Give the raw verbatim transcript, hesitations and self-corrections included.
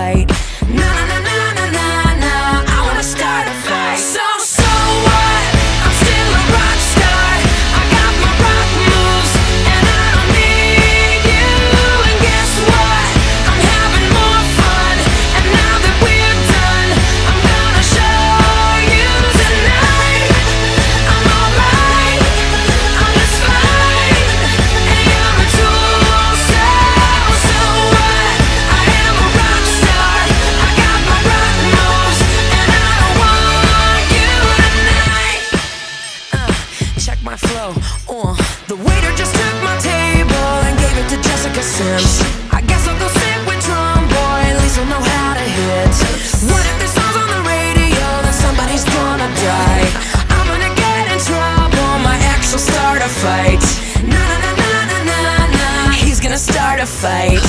fight. Na na na na na na na, I wanna start a fight. So so what? I'm still a rock star. I got my rock moves and I don't need you. And guess what? I'm having more fun. And now that we're done, I'm gonna show you tonight. I'm alright, I'm just fine, and you're a tool. So so what? I am a rock star. I got my rock moves and I don't want you tonight. Uh, check my flow. Uh, the waiter just took my table and gave it to Jessica Sims. I guess I'll go sit with Drum Boy, at least I'll know how to hit. What if this song's on the radio, then somebody's gonna die. I'm gonna get in trouble, my ex will start a fight. Na na na na na na na, he's gonna start a fight.